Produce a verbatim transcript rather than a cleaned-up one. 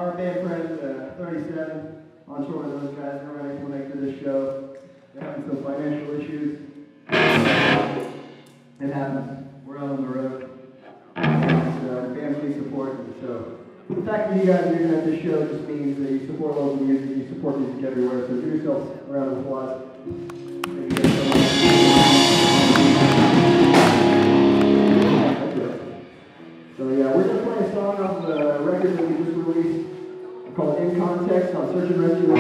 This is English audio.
our band friends, uh, thirty-seven, on tour with those guys, they're ready to make to this show. They're having some financial issues. It happens. We're out on the road. And uh, the band please support them. So the fact that you guys are here at this show just means that you support local music, you support music everywhere. So give yourselves a round of applause. Thank you guys so much. So yeah, we're gonna play a song off the record that we just released called In Context on Search and Rescue.